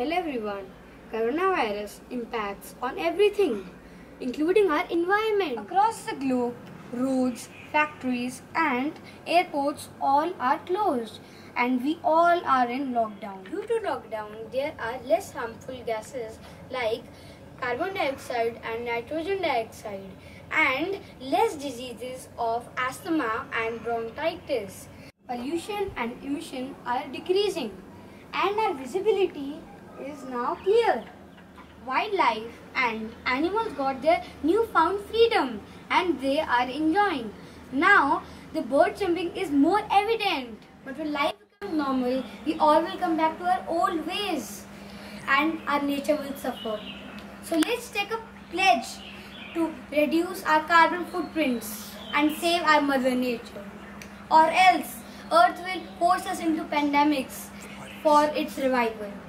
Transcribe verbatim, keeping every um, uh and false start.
Hello everyone. Coronavirus impacts on everything, including our environment. Across the globe, roads, factories and airports all are closed and we all are in lockdown. Due to lockdown, there are less harmful gases like carbon dioxide and nitrogen dioxide and less diseases of asthma and bronchitis. Pollution and emission are decreasing and our visibility is now clear. Wildlife and animals got their newfound freedom and they are enjoying. Now the bird jumping is more evident. But when life becomes normal, we all will come back to our old ways and our nature will suffer. So let's take a pledge to reduce our carbon footprints and save our mother nature. Or else Earth will force us into pandemics for its revival.